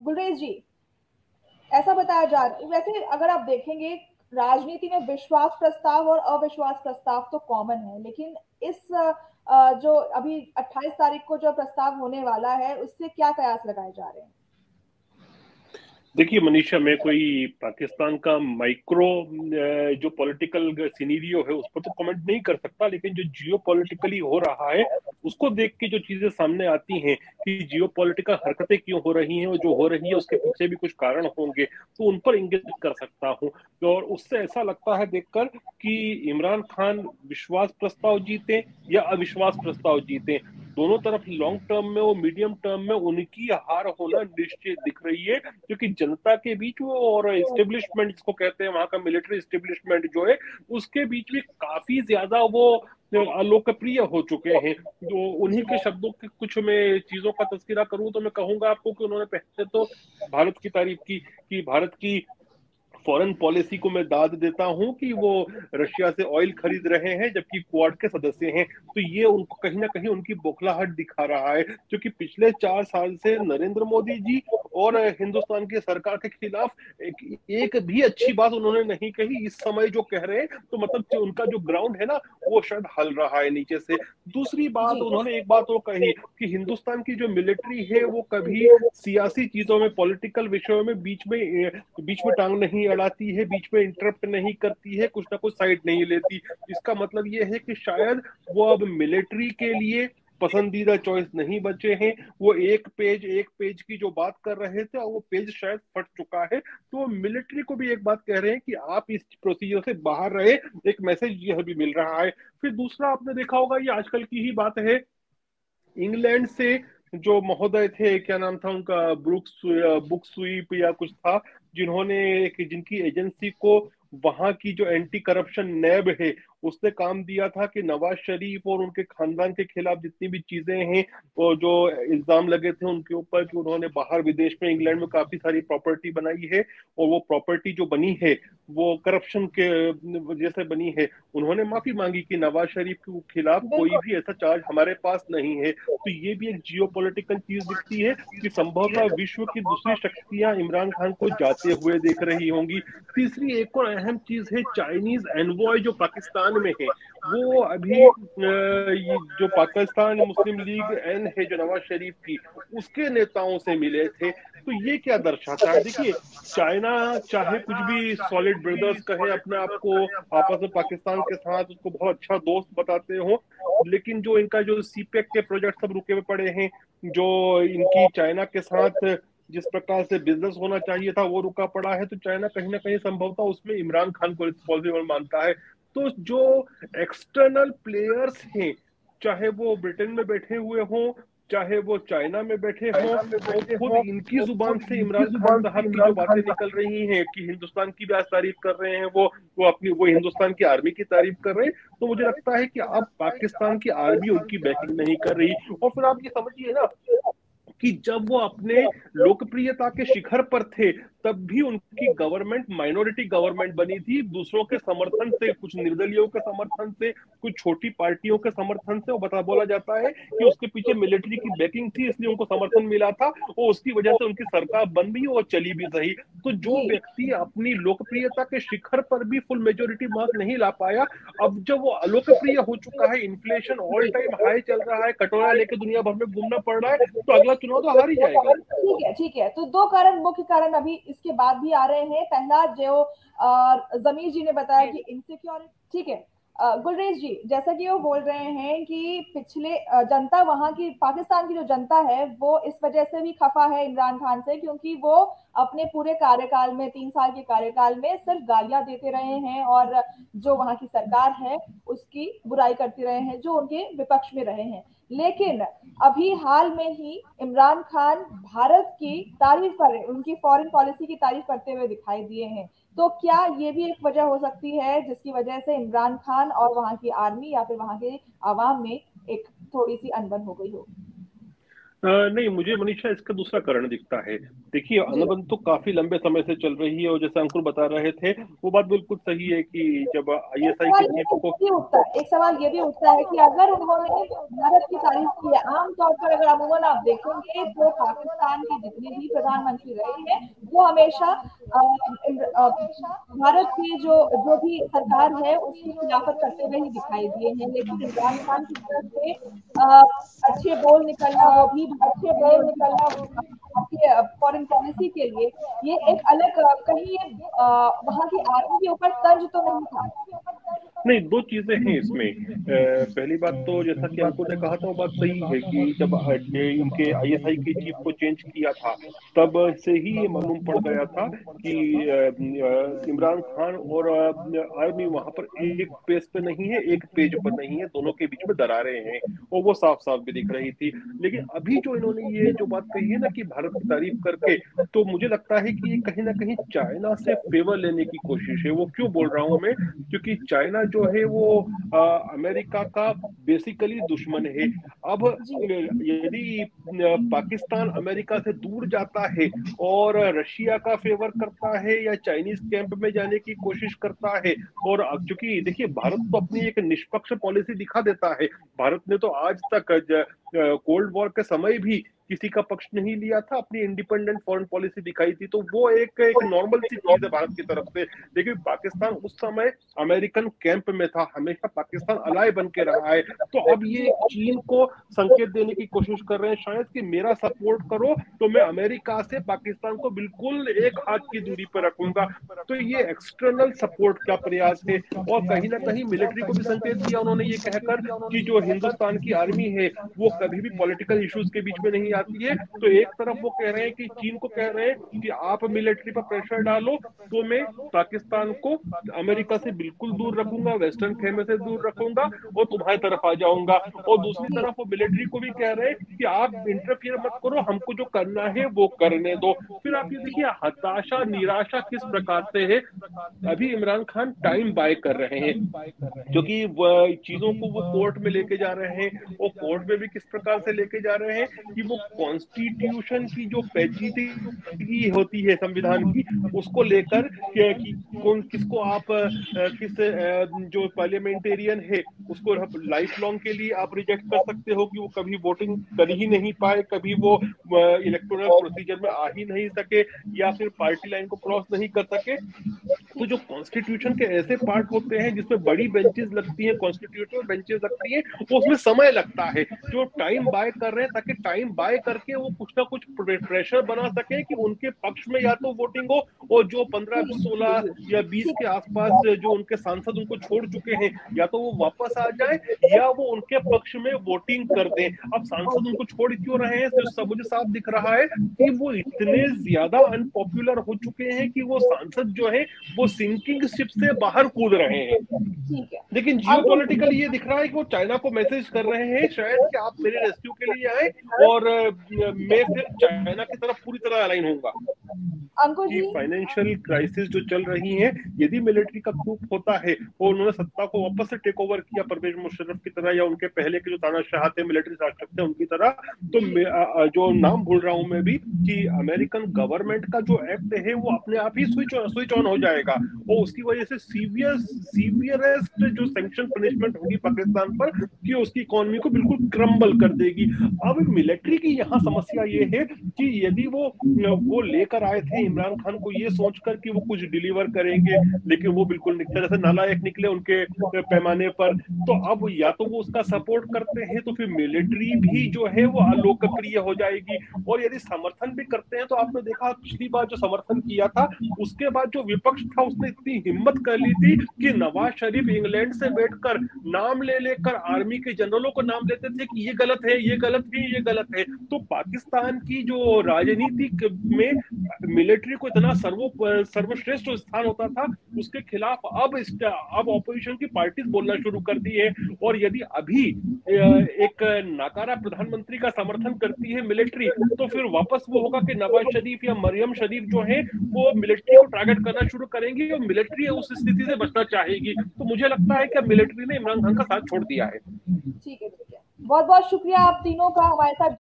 गुलरेज जी, ऐसा बताया जा रहा है, वैसे अगर आप देखेंगे राजनीति में विश्वास प्रस्ताव और अविश्वास प्रस्ताव तो कॉमन है, लेकिन इस जो अभी 28 तारीख को जो प्रस्ताव होने वाला है उससे क्या कयास लगाए जा रहे हैं? देखिए मनीषा, मैं कोई पाकिस्तान का माइक्रो जो पॉलिटिकल सिनेरियो है उस पर तो कमेंट नहीं कर सकता, लेकिन जो जियो पॉलिटिकली हो रहा है उसको देख के जो चीजें सामने आती हैं कि जियो पॉलिटिकल हरकतें क्यों हो रही हैं और जो हो रही है उसके पीछे भी कुछ कारण होंगे, तो उन पर इंगित कर सकता हूँ। और उससे ऐसा लगता है देखकर कि इमरान खान विश्वास प्रस्ताव जीते या अविश्वास प्रस्ताव जीते, दोनों तरफ लॉन्ग टर्म में और मीडियम टर्म में उनकी हार होना निश्चित दिख रही है। क्योंकि जनता के बीच वो और इस्टेब्लिशमेंट जिसको कहते हैं वहां का मिलिट्री इस्टेब्लिशमेंट जो है उसके बीच में काफी ज्यादा वो अलोकप्रिय हो चुके हैं। जो उन्हीं जी के शब्दों के कुछ मैं चीजों का तस्करा करूं तो मैं कहूंगा आपको कि उन्होंने पहले तो भारत की तारीफ की कि भारत की फॉरेन पॉलिसी को मैं दाद देता हूं कि वो रशिया से ऑयल खरीद रहे हैं जबकि क्वाड के सदस्य हैं। तो ये उनको कहीं ना कहीं उनकी बौखलाहट दिखा रहा है, क्योंकि पिछले 4 साल से नरेंद्र मोदी जी और हिंदुस्तान की सरकार के खिलाफ एक भी अच्छी बात उन्होंने नहीं कही। इस समय जो कह रहे हैं तो मतलब जो उनका जो ग्राउंड है ना वो शायद हल रहा है नीचे से। दूसरी बात, जी उन्होंने एक बात वो कही कि हिंदुस्तान की जो मिलिट्री है वो कभी सियासी चीजों में, पॉलिटिकल विषयों में बीच में टांग नहीं अड़ाती है, बीच में इंटरप्ट नहीं करती है, कुछ ना कुछ साइड नहीं लेती। इसका मतलब ये है कि शायद वो अब मिलिट्री के लिए पसंदीदा चॉइस नहीं बचे हैं। वो एक पेज की जो बात कर रहे थे और वो पेज शायद फट चुका है, तो वो मिलिट्री को भी एक बात कह रहे हैं कि आप इस प्रोसीजर से बाहर रहे। एक मैसेज यह भी मिल रहा है। फिर दूसरा, आपने देखा होगा ये आजकल की ही बात है, इंग्लैंड से जो महोदय थे, क्या नाम था उनका, बुक स्वीप या कुछ था, जिन्होंने जिनकी एजेंसी को वहां की जो एंटी करप्शन नैब है उसने काम दिया था कि नवाज शरीफ और उनके खानदान के खिलाफ जितनी भी चीजें हैं वो जो इल्जाम लगे थे उनके ऊपर कि उन्होंने बाहर विदेश में इंग्लैंड में काफी सारी प्रॉपर्टी बनाई है और वो प्रॉपर्टी जो बनी है वो करप्शन के वजह से बनी है, उन्होंने माफी मांगी कि नवाज शरीफ के खिलाफ कोई बिल्कुल। भी ऐसा चार्ज हमारे पास नहीं है। तो ये भी एक जियो पॉलिटिकल चीज दिखती है कि संभवतः विश्व की दूसरी शक्तियां इमरान खान को जाते हुए देख रही होंगी। तीसरी एक और अहम चीज है, चाइनीज एनवॉय जो पाकिस्तान में है वो अभी ये जो पाकिस्तान मुस्लिम लीग एन है जो नवाज शरीफ की, उसके नेताओं से मिले थे। तो ये क्या दर्शाता है? देखिए, चाइना चाहे कुछ भी सॉलिड ब्रदर्स कहे अपने आप को, आपस में पाकिस्तान के साथ उसको बहुत अच्छा दोस्त बताते हो, लेकिन जो इनका जो सीपेक के प्रोजेक्ट सब रुके हुए पड़े हैं, जो इनकी चाइना के साथ जिस प्रकार से बिजनेस होना चाहिए था वो रुका पड़ा है, तो चाइना कहीं ना कहीं संभवतः उसमें इमरान खान को रिस्पॉन्सिबल मानता है। तो जो एक्सटर्नल प्लेयर्स हैं, चाहे वो ब्रिटेन में बैठे हुए हों, चाहे वो चाइना में बैठे हों, और खुद इनकी जुबान से इमरान खान साहब की जो बातें निकल रही हैं कि हिंदुस्तान की भी आज तारीफ कर रहे हैं, वो हिंदुस्तान की आर्मी की तारीफ कर रहे हैं, तो मुझे लगता है कि अब पाकिस्तान की आर्मी उनकी बैकिंग नहीं कर रही। और फिर आप ये समझिए ना कि जब वो अपने लोकप्रियता के शिखर पर थे तब भी उनकी गवर्नमेंट माइनॉरिटी गवर्नमेंट बनी थी, दूसरों के समर्थन से, कुछ निर्दलियों के समर्थन से, कुछ छोटी पार्टियों के समर्थन से। वो बोला जाता है कि उसके पीछे मिलिट्री की बैकिंग थी इसलिए उनको समर्थन मिला था और उसकी वजह से उनकी सरकार बन भी और चली भी सही। तो जो जी व्यक्ति अपनी लोकप्रियता के शिखर पर भी फुल मेजोरिटी मार्क नहीं ला पाया, अब जब वो अलोकप्रिय हो चुका है, इन्फ्लेशन ऑल टाइम हाई चल रहा है, कटोरा लेके दुनिया भर में घूमना पड़ रहा है, तो अगला चुनाव तो हार ही जाएगा वो। ठीक है, ठीक है। तो दो कारण, मुख्य कारण अभी इसके बाद भी आ रहे हैं। पहला जो जमीर जी ने बताया कि इनसिक्योरिटी, ठीक है। गुलरेज जी, जैसा कि वो बोल रहे हैं कि पिछले जनता, वहां की पाकिस्तान की जो जनता है वो इस वजह से भी खफा है इमरान खान से, क्योंकि वो अपने पूरे कार्यकाल में, 3 साल के कार्यकाल में सिर्फ गालियां देते रहे हैं और जो वहां की सरकार है उसकी बुराई करते रहे हैं, जो उनके विपक्ष में रहे हैं। लेकिन अभी हाल में ही इमरान खान भारत की तारीफ कर रहे, उनकी फॉरेन पॉलिसी की तारीफ करते हुए दिखाई दिए हैं। तो क्या ये भी एक वजह हो सकती है जिसकी वजह से इमरान खान और वहां की आर्मी या फिर वहां के आवाम में एक थोड़ी सी अनबन हो गई हो? नहीं, मुझे मनीषा इसका दूसरा कारण दिखता है। देखिए, जी। अनबन तो काफी लंबे समय से चल रही है, और जैसे अंकुर बता रहे थे वो बात बिल्कुल सही है कि जब एक आईएसआई सवाल के ये चीफ को। भी उठता है, एक सवाल ये भी उठता है कि अगर उन्होंने भारत की तारीफ की है, आमतौर पर अगर अमूमन आप देखेंगे तो पाकिस्तान के जितने भी प्रधानमंत्री रहे हैं वो हमेशा भारत की जो जो भी सरकार है उसकी खिलाफत करते हुए ही दिखाई दिए हैं, लेकिन इमरान खान की तरफ से अच्छे बोल निकलना, वो भी भारत के लिए, उनकी भारतीय फॉरेन पॉलिसी के लिए, ये एक अलग कहीं ये वहां की आर्मी के ऊपर तंज तो नहीं था? नहीं, दो चीजें हैं इसमें। पहली बात तो जैसा कि अंकुर ने कहा था वो बात सही है कि जब इनके आईएसआई के चीफ को चेंज किया था तब से ही ये मालूम पड़ गया था कि इमरान खान और आर्मी वहां पर एक पेज पे नहीं है, एक पेज पर नहीं है, दोनों के बीच में दरारें हैं, और वो साफ साफ भी दिख रही थी। लेकिन अभी जो इन्होंने ये जो बात कही है ना कि भारत की तारीफ करके, तो मुझे लगता है कि ये कहीं ना कहीं चाइना से फेवर लेने की कोशिश है। वो क्यों बोल रहा हूं मैं? क्योंकि चाइना जो है वो अमेरिका का बेसिकली दुश्मन है। अब जी। यदि पाकिस्तान अमेरिका से दूर जाता है और रशिया का फेवर करता है या चाइनीज कैंप में जाने की कोशिश करता है, और क्योंकि देखिए भारत तो अपनी एक निष्पक्ष पॉलिसी दिखा देता है। भारत ने तो आज तक कोल्ड वॉर के समय भी किसी का पक्ष नहीं लिया था, अपनी इंडिपेंडेंट फॉरेन पॉलिसी दिखाई थी, तो वो एक एक नॉर्मल सी चीज है भारत की तरफ से। लेकिन पाकिस्तान उस समय अमेरिकन कैंप में था, हमेशा पाकिस्तान अलाय बन के रहा है। तो अब ये जी। एक चीन को संकेत देने की कोशिश कर रहे हैं शायद कि मेरा सपोर्ट करो तो मैं अमेरिका से पाकिस्तान को बिल्कुल एक हाथ की दूरी पर रखूंगा। तो ये एक्सटर्नल सपोर्ट का प्रयास है, और कहीं ना कहीं मिलिट्री को भी संकेत दिया उन्होंने ये कहकर कि जो हिंदुस्तान की आर्मी है वो कभी भी पॉलिटिकल इश्यूज के बीच में नहीं आती है। तो एक तरफ वो कह रहे हैं कि चीन को कह रहे हैं कि आप मिलिट्री पर प्रेशर डालो तो मैं पाकिस्तान को अमेरिका से बिल्कुल दूर रखूंगा, वेस्टर्न खेमे से दूर रखूंगा और तुम्हारी तरफ आ जाऊंगा। और दूसरी जी। तरफ वो मिलिट्री को भी कह रहे हैं कि आप इंटरफियर मत करो, हमको जो करना है वो करने दो। फिर आप ये देखिए हताशा निराशा किस प्रकार से है। अभी इमरान खान टाइम बाय कर रहे हैं, क्योंकि चीजों को वो कोर्ट में लेके जा रहे हैं, और कोर्ट में भी किस प्रकार से लेके जा रहे हैं कि वो कॉन्स्टिट्यूशन की जो पेचीदगी होती है संविधान की, उसको लेकर कि कौन किसको आप किस जो पार्लियामेंटेरियन है उसको लाइफ लॉन्ग के लिए आप रिजेक्ट कर सकते हो कि वो कभी वोटिंग कर ही नहीं पाए, कभी वो इलेक्टोरल प्रोसीजर में आ ही नहीं सके, या फिर पार्टी लाइन को क्रॉस नहीं कर सके। तो जो कॉन्स्टिट्यूशन के ऐसे पार्ट होते हैं जिसमें बड़ी बेंचेस लगती हैं, कॉन्स्टिट्यूटिव बेंचेस लगती हैं, उसमें समय लगता है। जो टाइम बाय कर रहे हैं ताकि टाइम बाय करके वो कुछ ना कुछ प्रेशर बना सके कि उनके पक्ष में या तो वोटिंग हो, और जो 15 जी। जी। 16 जी। या 20 ठीक के है। आसपास जो उनके सांसद उनको छोड़ चुके हैं, या तो वो वापस आ जाए या वो उनके पक्ष में वोटिंग कर दें। अब सांसद ओके। उनको छोड़ क्यों रहे हैं, जो सब मुझे साफ दिख रहा है कि वो इतने ज्यादा अनपॉपुलर हो चुके हैं कि वो सांसद जो है वो सिंकिंग शिप से बाहर कूद रहे हैं। ठीक है। लेकिन जियो अंकुर पॉलिटिकली ये दिख रहा है कि वो चाइना को मैसेज कर रहे हैं शायद कि आप मेरे रेस्क्यू के लिए आए, और मैं फिर चाइना की तरफ पूरी तरह अलाइन होऊंगा। अंकुर कि जी। फाइनेंशियल क्राइसिस जो चल रही है, यदि मिलिट्री का कूप होता है और उन्होंने सत्ता को वापस से टेक ओवर किया परवेज मुशर्रफ की तरह, या उनके पहले के जो तानाशाह थे मिलिट्री शासक थे उनकी तरह, तो जो नाम भूल रहा हूं मैं भी, कि अमेरिकन गवर्नमेंट का जो एक्ट है वो अपने आप ही स्विच ऑन हो जाएगा, और उसकी वजह से सीवियरेस्ट जो सैंक्शन पनिशमेंट होगी पाकिस्तान पर, कि उसकी इकोनॉमी को बिल्कुल क्रम्बल कर देगी। अब मिलिट्री की यहाँ समस्या ये है कि यदि वो लेकर आए थे इमरान खान को ये सोचकर कि वो कुछ डिलीवर करेंगे, लेकिन वो बिल्कुल तरह से नालायक निकले उनके पैमाने पर। तो अब या तो वो उसका सपोर्ट करते हैं तो फिर मिलिट्री भी जो है वो अलोकप्रिय हो जाएगी, और यदि समर्थन भी करते हैं तो आपने देखा पिछली बार जो समर्थन किया था उसके बाद जो विपक्ष था उसने इतनी हिम्मत कर ली थी कि नवाज शरीफ इंग्लैंड से बैठकर नाम ले लेकर आर्मी के जनरलों को नाम लेते थे कि ये गलत है, ये गलत है, ये गलत है। तो पाकिस्तान की जो राजनीति में मिलिट्री को इतना सर्वश्रेष्ठ स्थान होता था, उसके खिलाफ अब ऑपोजिशन की पार्टीज बोलना शुरू कर दी है। और यदि अभी एक नाकारा प्रधानमंत्री का समर्थन करती है मिलिट्री, तो फिर वापस वो होगा कि नवाज शरीफ या मरियम शरीफ जो है वो मिलिट्री को टारगेट करना शुरू करेंगी, और मिलिट्री उस स्थिति से बचना चाहेगी। तो मुझे लगता है कि मिलिट्री ने इमरान खान का साथ छोड़ दिया है। ठीक है। ठीक है। बहुत बहुत शुक्रिया आप तीनों का हमारे साथ